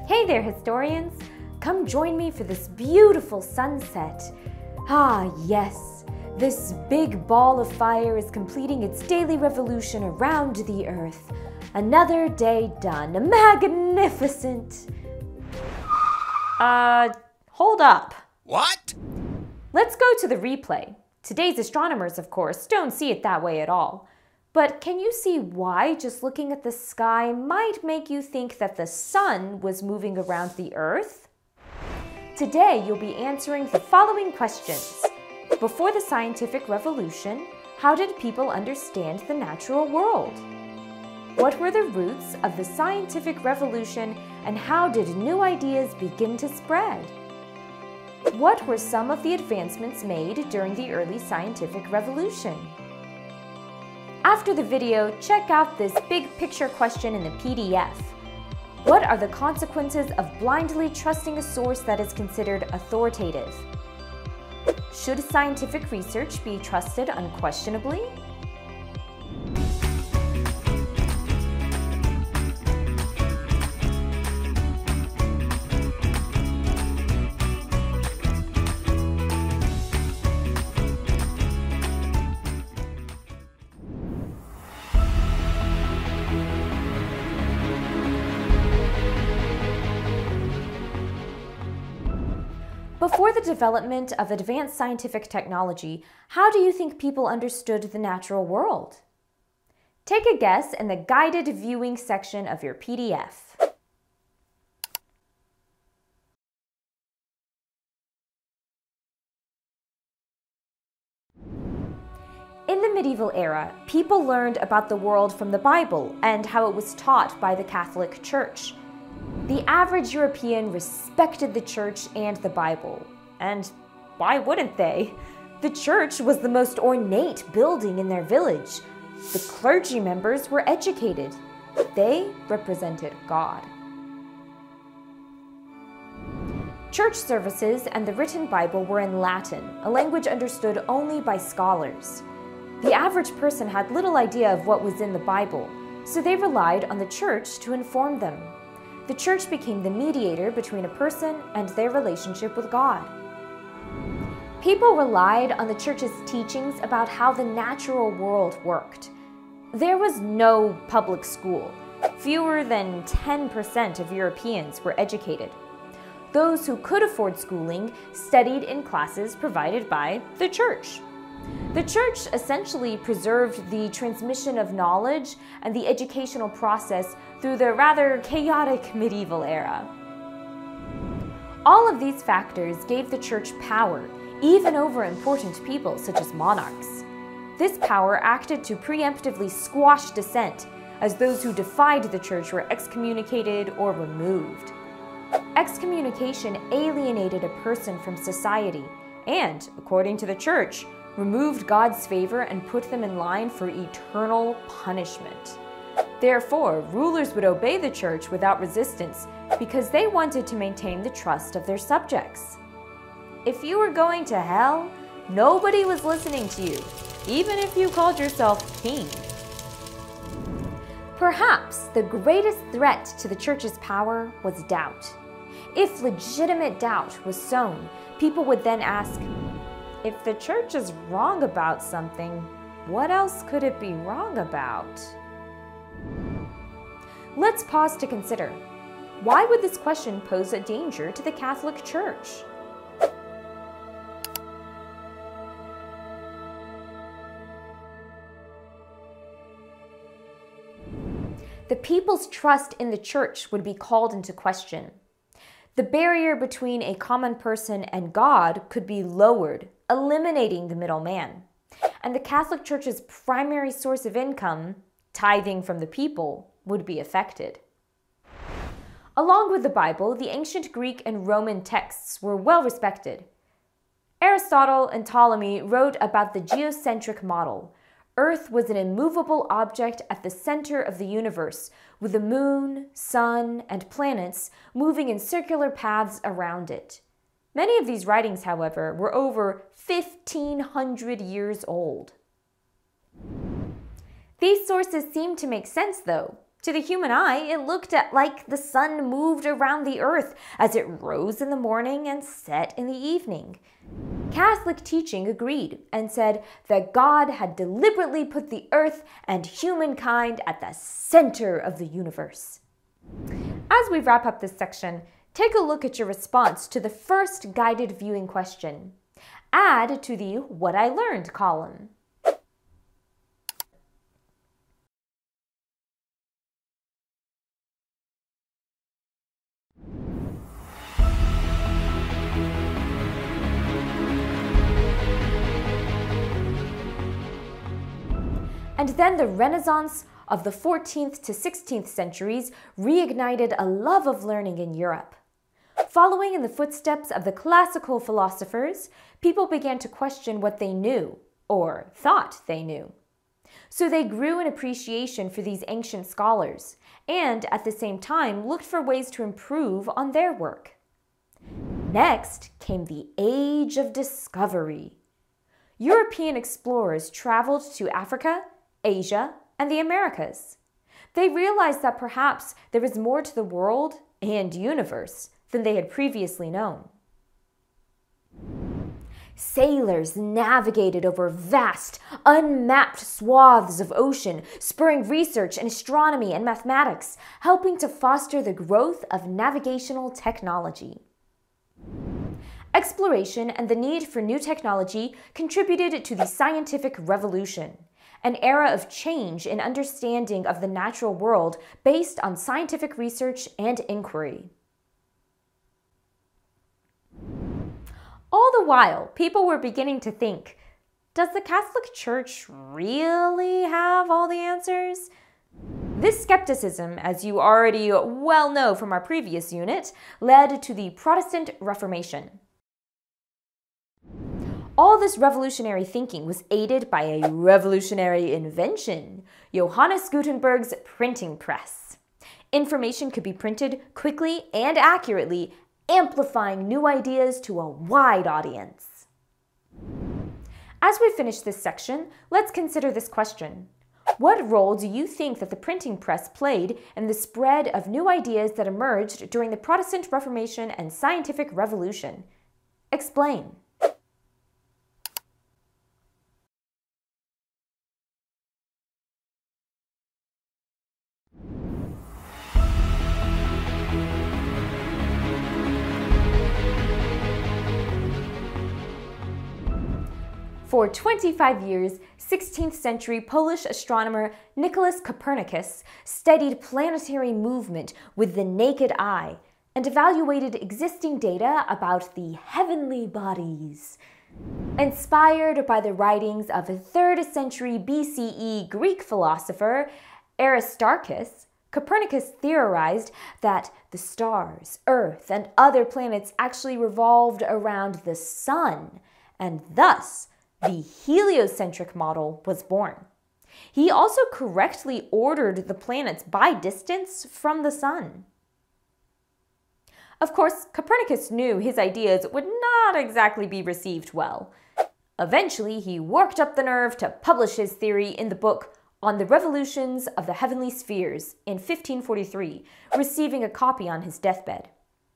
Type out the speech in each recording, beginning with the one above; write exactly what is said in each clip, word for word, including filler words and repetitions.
Hey there, historians! Come join me for this beautiful sunset. Ah, yes, this big ball of fire is completing its daily revolution around the Earth. Another day done. Magnificent! Uh, hold up. What? Let's go to the replay. Today's astronomers, of course, don't see it that way at all. But can you see why just looking at the sky might make you think that the sun was moving around the Earth? Today, you'll be answering the following questions. Before the scientific revolution, how did people understand the natural world? What were the roots of the scientific revolution and how did new ideas begin to spread? What were some of the advancements made during the early scientific revolution? After the video, check out this big picture question in the P D F. What are the consequences of blindly trusting a source that is considered authoritative? Should scientific research be trusted unquestionably? Before the development of advanced scientific technology, how do you think people understood the natural world? Take a guess in the guided viewing section of your P D F. In the medieval era, people learned about the world from the Bible and how it was taught by the Catholic Church. The average European respected the church and the Bible. And why wouldn't they? The church was the most ornate building in their village. The clergy members were educated. They represented God. Church services and the written Bible were in Latin, a language understood only by scholars. The average person had little idea of what was in the Bible, so they relied on the church to inform them. The church became the mediator between a person and their relationship with God. People relied on the church's teachings about how the natural world worked. There was no public school. Fewer than ten percent of Europeans were educated. Those who could afford schooling studied in classes provided by the church. The church essentially preserved the transmission of knowledge and the educational process through the rather chaotic medieval era. All of these factors gave the church power, even over important people such as monarchs. This power acted to preemptively squash dissent, as those who defied the church were excommunicated or removed. Excommunication alienated a person from society and, according to the church, removed God's favor and put them in line for eternal punishment. Therefore, rulers would obey the church without resistance because they wanted to maintain the trust of their subjects. If you were going to hell, nobody was listening to you, even if you called yourself king. Perhaps the greatest threat to the church's power was doubt. If legitimate doubt was sown, people would then ask, if the church is wrong about something, what else could it be wrong about? Let's pause to consider. Why would this question pose a danger to the Catholic Church? The people's trust in the church would be called into question. The barrier between a common person and God could be lowered, eliminating the middleman. And the Catholic Church's primary source of income, tithing from the people, would be affected. Along with the Bible, the ancient Greek and Roman texts were well respected. Aristotle and Ptolemy wrote about the Geocentric Model. Earth was an immovable object at the center of the universe, with the moon, sun, and planets moving in circular paths around it. Many of these writings, however, were over fifteen hundred years old. These sources seem to make sense, though. To the human eye, it looked at like the sun moved around the earth as it rose in the morning and set in the evening. Catholic teaching agreed and said that God had deliberately put the earth and humankind at the center of the universe. As we wrap up this section, take a look at your response to the first guided viewing question. Add to the What I Learned column. And then the Renaissance of the fourteenth to sixteenth centuries reignited a love of learning in Europe. Following in the footsteps of the classical philosophers, people began to question what they knew, or thought they knew. So they grew an appreciation for these ancient scholars, and at the same time looked for ways to improve on their work. Next came the Age of Discovery. European explorers traveled to Africa, Asia, and the Americas. They realized that perhaps there was more to the world and universe than they had previously known. Sailors navigated over vast, unmapped swaths of ocean, spurring research in astronomy and mathematics, helping to foster the growth of navigational technology. Exploration and the need for new technology contributed to the scientific revolution, an era of change in understanding of the natural world based on scientific research and inquiry. All the while, people were beginning to think, does the Catholic Church really have all the answers? This skepticism, as you already well know from our previous unit, led to the Protestant Reformation. All this revolutionary thinking was aided by a revolutionary invention, Johannes Gutenberg's printing press. Information could be printed quickly and accurately, amplifying new ideas to a wide audience. As we finish this section, let's consider this question. What role do you think that the printing press played in the spread of new ideas that emerged during the Protestant Reformation and scientific revolution? Explain. For twenty-five years, sixteenth century Polish astronomer Nicholas Copernicus studied planetary movement with the naked eye and evaluated existing data about the heavenly bodies. Inspired by the writings of a third century B C E Greek philosopher Aristarchus, Copernicus theorized that the stars, Earth, and other planets actually revolved around the sun, and thus the heliocentric model was born. He also correctly ordered the planets by distance from the sun. Of course, Copernicus knew his ideas would not exactly be received well. Eventually, he worked up the nerve to publish his theory in the book On the Revolutions of the Heavenly Spheres in fifteen forty-three, receiving a copy on his deathbed.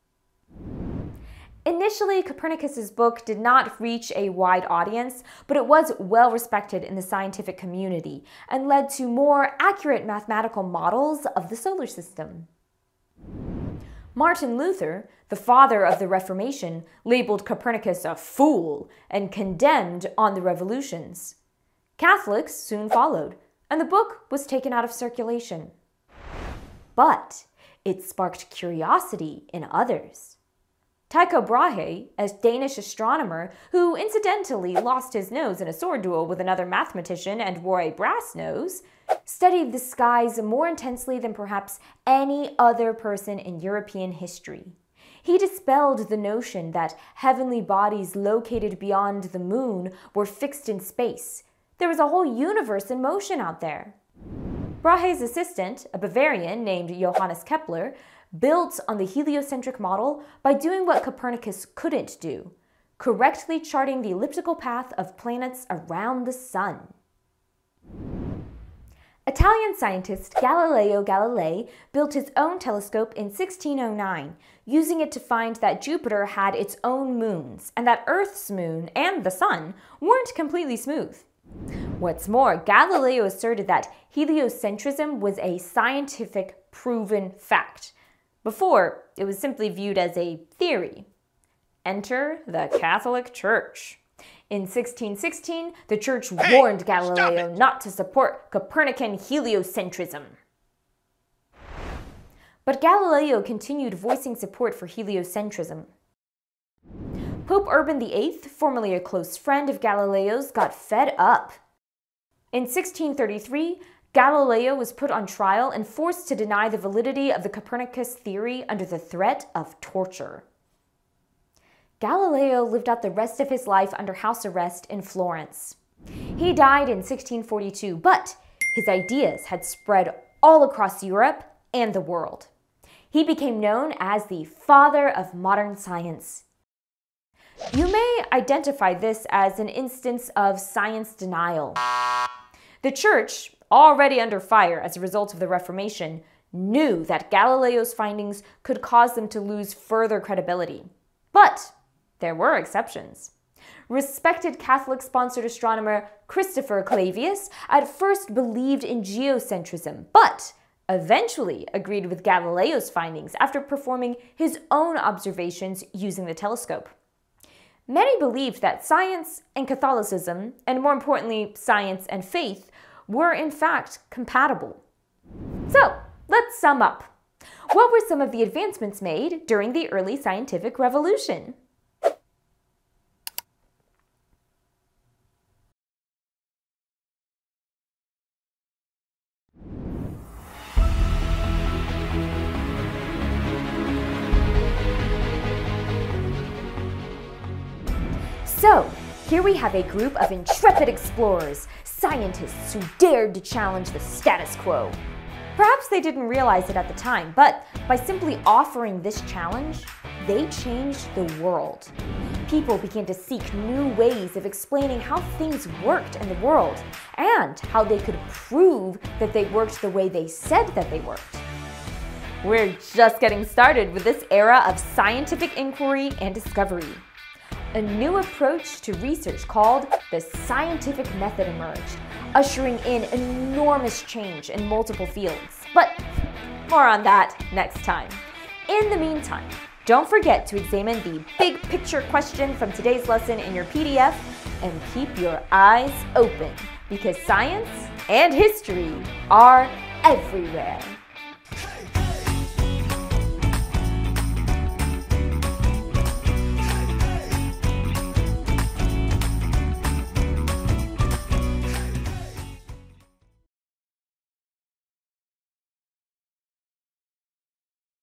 Initially, Copernicus's book did not reach a wide audience, but it was well respected in the scientific community and led to more accurate mathematical models of the solar system. Martin Luther, the father of the Reformation, labeled Copernicus a fool and condemned On the Revolutions. Catholics soon followed, and the book was taken out of circulation. But it sparked curiosity in others. Tycho Brahe, a Danish astronomer who incidentally lost his nose in a sword duel with another mathematician and wore a brass nose, studied the skies more intensely than perhaps any other person in European history. He dispelled the notion that heavenly bodies located beyond the moon were fixed in space. There was a whole universe in motion out there. Brahe's assistant, a Bavarian named Johannes Kepler, built on the heliocentric model by doing what Copernicus couldn't do, correctly charting the elliptical path of planets around the sun. Italian scientist Galileo Galilei built his own telescope in sixteen oh nine, using it to find that Jupiter had its own moons and that Earth's moon and the Sun weren't completely smooth. What's more, Galileo asserted that heliocentrism was a scientific proven fact. Before, it was simply viewed as a theory. Enter the Catholic Church. In sixteen sixteen, the Church hey, warned Galileo not to support Copernican heliocentrism. But Galileo continued voicing support for heliocentrism. Pope Urban the eighth, formerly a close friend of Galileo's, got fed up. In sixteen thirty-three, Galileo was put on trial and forced to deny the validity of the Copernicus theory under the threat of torture. Galileo lived out the rest of his life under house arrest in Florence. He died in sixteen forty-two, but his ideas had spread all across Europe and the world. He became known as the father of modern science. You may identify this as an instance of science denial. The Church, already under fire as a result of the Reformation, knew that Galileo's findings could cause them to lose further credibility. But there were exceptions. Respected Catholic-sponsored astronomer Christopher Clavius at first believed in geocentrism, but eventually agreed with Galileo's findings after performing his own observations using the telescope. Many believed that science and Catholicism, and more importantly, science and faith, were in fact compatible. So, let's sum up. What were some of the advancements made during the early scientific revolution? So, here we have a group of intrepid explorers, scientists who dared to challenge the status quo. Perhaps they didn't realize it at the time, but by simply offering this challenge, they changed the world. People began to seek new ways of explaining how things worked in the world and how they could prove that they worked the way they said that they worked. We're just getting started with this era of scientific inquiry and discovery. A new approach to research called the scientific method emerged, ushering in enormous change in multiple fields. But more on that next time. In the meantime, don't forget to examine the big picture question from today's lesson in your P D F and keep your eyes open, because science and history are everywhere.